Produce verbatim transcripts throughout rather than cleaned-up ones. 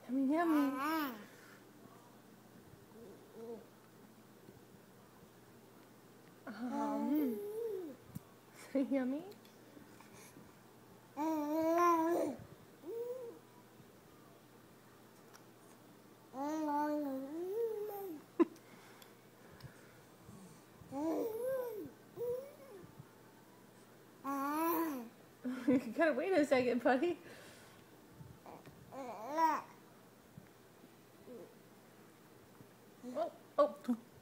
Yummy, yummy. Um, so yummy. You gotta wait a second, buddy. Oh, oh.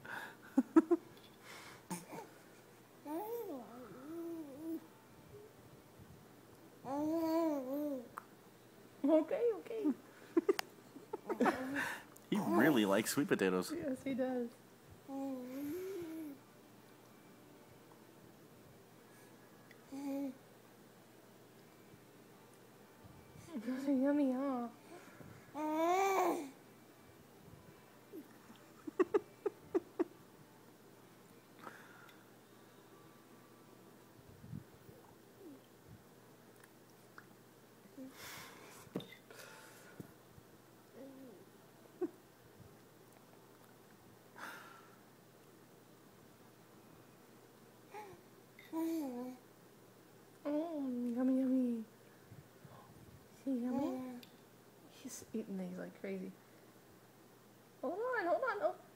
Okay, okay. He really likes sweet potatoes. Yes, he does. Those are yummy, huh? Oh, yummy, yummy. See, yummy? He's eating these like crazy. Hold on, hold on. Oh.